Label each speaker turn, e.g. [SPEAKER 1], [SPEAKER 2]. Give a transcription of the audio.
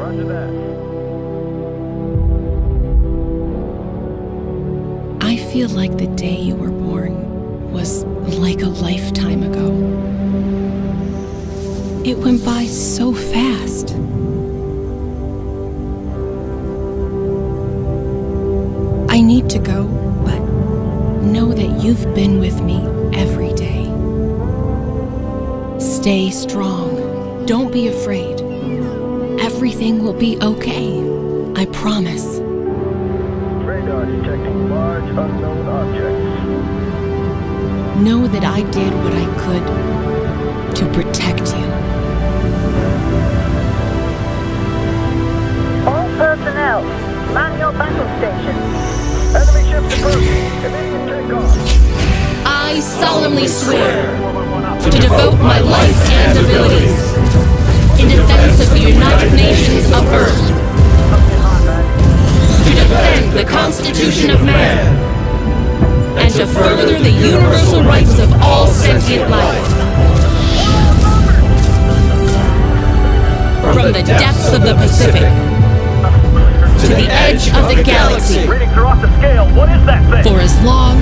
[SPEAKER 1] Roger that.
[SPEAKER 2] I feel like the day you were born was like a lifetime ago. It went by so fast. I need to go, but know that you've been with me every day. Stay strong. Don't be afraid. Everything will be okay. I promise.
[SPEAKER 1] Radar detecting large unknown objects.
[SPEAKER 2] Know that I did what I could to protect you.
[SPEAKER 3] All personnel, man your battle stations.
[SPEAKER 1] Enemy ships approaching. Immediate takeoff.
[SPEAKER 2] I solemnly swear to devote my life and abilities in defense of the United Nations of Earth, to defend the Constitution of Man, and to further the universal rights of all sentient life. From the depths of the Pacific to the edge of the galaxy,
[SPEAKER 1] Readings are off the scale. What is that thing?
[SPEAKER 2] for as long